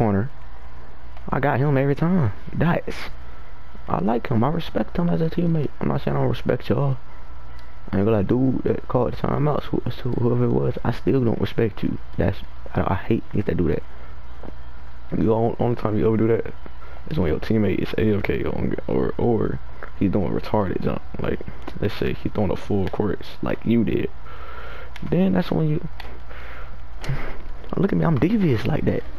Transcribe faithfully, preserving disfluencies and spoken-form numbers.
corner. I got him every time. That's. I like him. I respect him as a teammate. I'm not saying I don't respect y'all. I ain't gonna like, dude that called the timeouts, who, so whoever it was, I still don't respect you. That's I, I hate niggas that do that. The only, only time you ever do that is when your teammate is A F K on, or or he's doing a retarded jump. Like, let's say he's throwing a full course like you did. Then that's when you look at me. I'm devious like that.